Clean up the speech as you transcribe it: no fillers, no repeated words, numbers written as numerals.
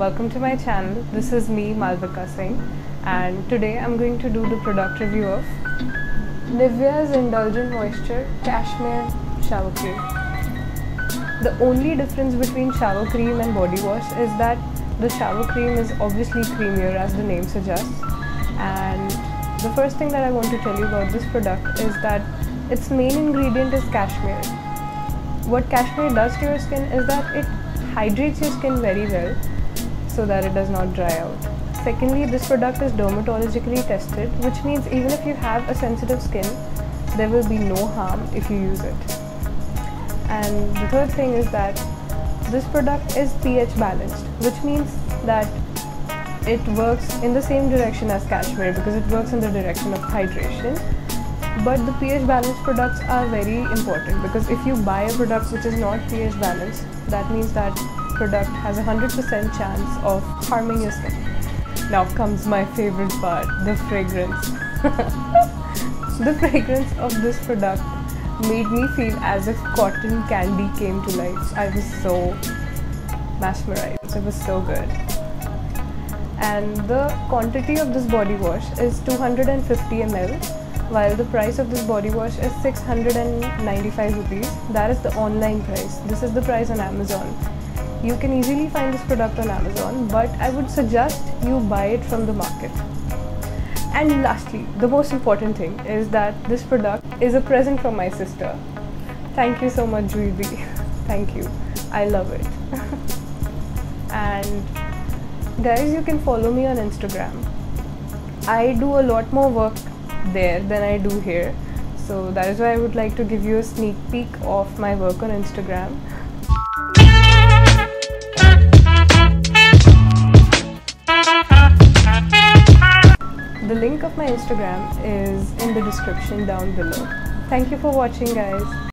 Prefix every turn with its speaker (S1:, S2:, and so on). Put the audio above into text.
S1: welcome to my channel. This is me, Malvika Singh, and today I'm going to do the product review of Nivea's Indulgent Moisture Cashmere Shower Cream. The only difference between shower cream and body wash is that the shower cream is obviously creamier, as the name suggests, and the first thing that I want to tell you about this product is that its main ingredient is cashmere. What cashmere does to your skin is that it hydrates your skin very well so that it does not dry out. Secondly, this product is dermatologically tested, which means even if you have a sensitive skin, there will be no harm if you use it. And the third thing is that this product is pH balanced, which means that it works in the same direction as cashmere because it works in the direction of hydration. But the pH balanced products are very important because if you buy a product which is not pH balanced, that means that product has a 100% chance of harming your skin. Now comes my favorite part, the fragrance. The fragrance of this product made me feel as if cotton candy came to life. I was so mesmerized. It was so good. And the quantity of this body wash is 250 ml. While the price of this body wash is 695 rupees. That is the online price. This is the price on Amazon. You can easily find this product on Amazon, but I would suggest you buy it from the market. And lastly, the most important thing is that this product is a present from my sister. Thank you so much, Juicy. Thank you. I love it. And guys, you can follow me on Instagram. I do a lot more work there than I do here, so that is why I would like to give you a sneak peek of my work on Instagram. The link of my Instagram is in the description down below. Thank you for watching, guys.